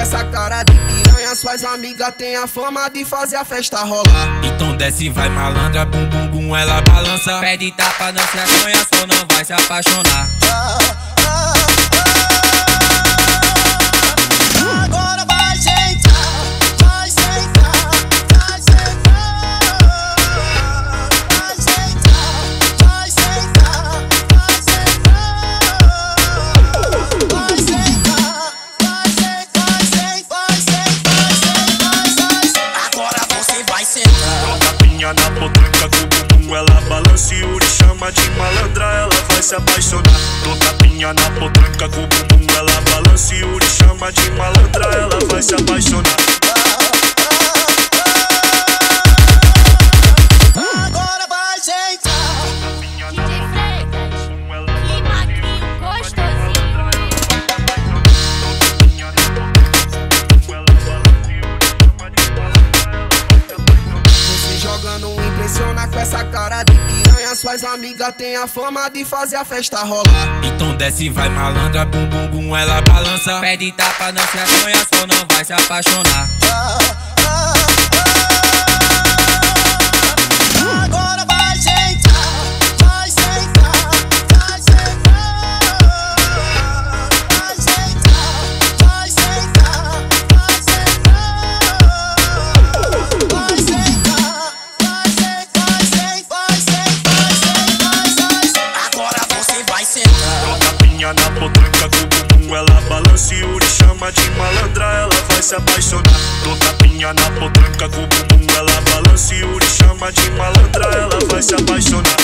essa cara de piranha, suas amigas têm a fama de fazer a festa rolar. Então desce, vai malandra, bum bum bum, ela balança. Pede tapa, não se acanha, só não vai se apaixonar. Agora vai sentar, vai sentar, vai sentar. Vai sentar, vai sentar, vai sentar. Vai sentar, vai sentar, vai sentar. Agora você vai sentar. Tapinha na potranca com o bumbum, ela balança e Yuri chama de malandra, ela vai se apaixonar. Tô tapinha na potranca com o bumbum, ela balança e Yuri chama de malandra, ela vai se apaixonar. Agora vai sentar. Tapinha na DJ Freitas, bumbum, ela que magrinho gostosinho. tapinha na potranca com o bumbum, ela balança e Yuri chama de malandra, ela vai se apaixonar. Você joga não impressiona com essa cara de piranha, suas amigas têm a fama de fazer a festa rolar. Então desce, vai malandra, bum bum bum, ela balança. Pede tapa, não se acanha, só não vai se apaixonar. Agora vai sentar, vai sentar, vai sentar. Vai sentar, vai sentar, vai sentar. Vai sentar, vai sentar, vai sentar. Agora você vai sentar. Tapinha na potranca com o bumbum, ela balança e Yuri chama de malandra, ela vai se apaixonar. Tô tapinha na potranca com o bumbum, ela balança e Yuri chama de malandra, ela vai se apaixonar.